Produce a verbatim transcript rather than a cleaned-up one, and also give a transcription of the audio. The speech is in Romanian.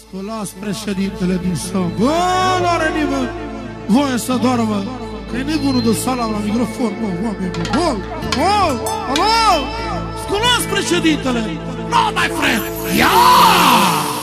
Sculați președintele din său. Bă, nu are nimeni voie să doarmă, că e nebunul de salam la microfon. Bă, oameni, bă, bă, bă, bă, sculați președintele. No, my friend. Ia!